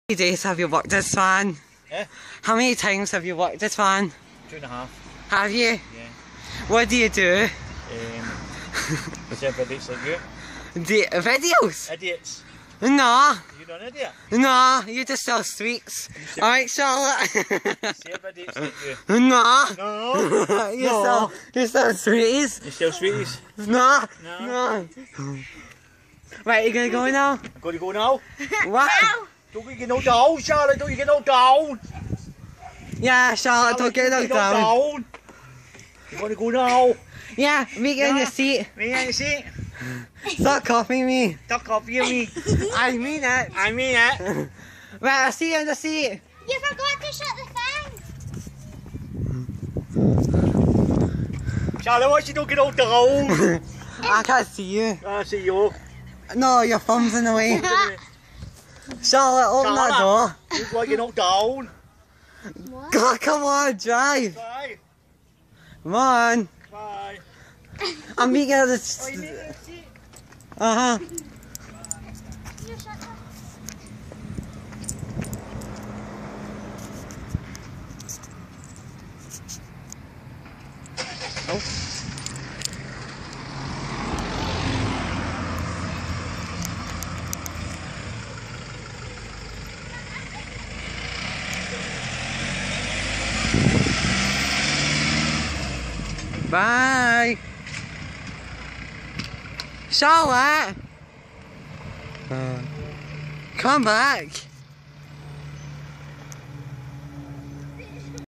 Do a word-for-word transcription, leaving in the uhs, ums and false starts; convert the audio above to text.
many days have you worked this van? Yeah. How many times have you worked this van? Two and a half. Have you? Yeah. What do you do? Um, serve idiots like you. Do videos? Idiots. No. You not an idiot? No, you just sell sweets. Alright, Charlotte. Serve idiots like you. No. No. you, No. Sell, you sell sweeties. You sell sweeties? No. No. No. Right, you gonna go now? I'm going to go now. What? Don't you get knocked down, Charlotte. Don't you get knocked down. Yeah, Charlotte, don't get knocked down. down. You want to go now? Yeah, me get in Yeah. your seat. Me in your seat. Stop copying me. Stop copying me. I mean it. I mean it. Right, I'll see you in the seat. You forgot to shut the thing. Charlotte, why you don't get knocked down? I can't see you. I see you. No, your thumb's in the way. Charlotte, open that door. You want to get knocked down? What? God, come on, drive. Bye. Come on. Bye. I'm meeting at Oh, you the... need a seat? Uh-huh. You shut the Oh. Bye. Charlotte. Uh, come back.